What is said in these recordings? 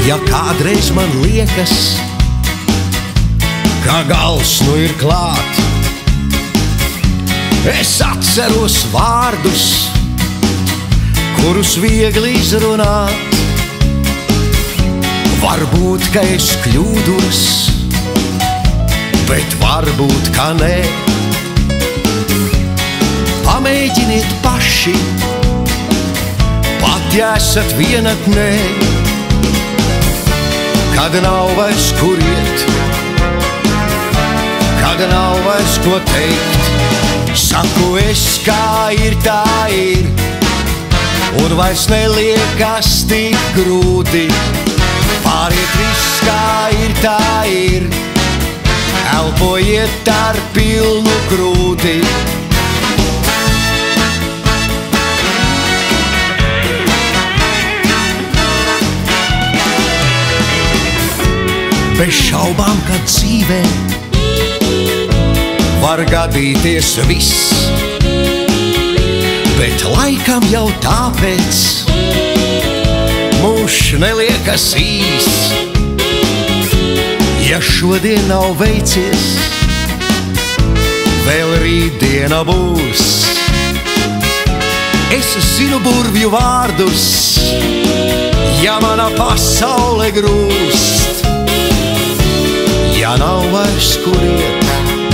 Ja kādreiz man liekas, ka gals nu ir klāt, es atceros vārdus, kurus viegli izrunāt. Varbūt, ka es kļūdos, bet varbūt, ka nē. Pamēģiniet paši, pat ja esat vienatnē. Kad nav vairs kur iet, kad nav vairs ko teikt, saku es, kā ir, tā ir, un vairs neliekas tik grūti. Pāriet viss, kā ir, tā ir, elpojiet ar pilnu krūti. Bez šaubām, ka dzīvē var gadīties viss, bet laikam jau tāpēc mūžs neliekas īs. Ja šodien nav veicies, vēl rītdiena būs. Es zinu burvju vārdus, ja mana pasaule grūst. Ja nav vairs kur iet,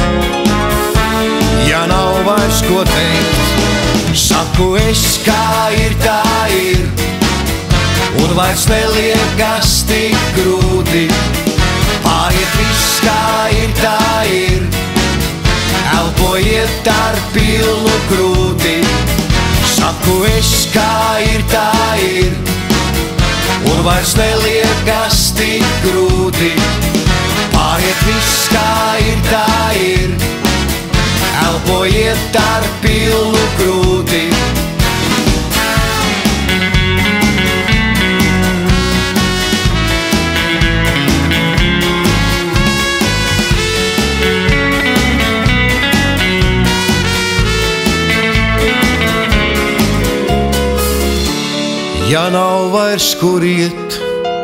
ja nav vairs ko teikt, saku es, kā ir, tā ir, un vairs neliekas tik grūti. Pāriet viss, kā ir, tā ir, elpojiet ar pilnu krūti. Saku es, kā ir, tā ir, un vairs neliekas tik grūti. Pāriet viss, kā ir, tā ir, elpojiet ar pilnu krūti. Ja nav vairs kur iet,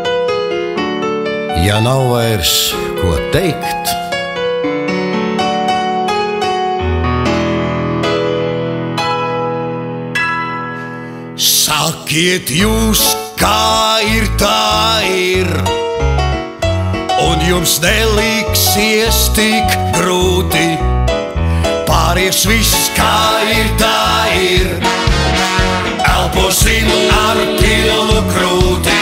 ja nav vairs ko teikt, sakiet jūs, kā ir, tā ir, un jums neliksies tik grūti. Pāries viss, kā ir, tā ir, elposim ar pilnu krūti.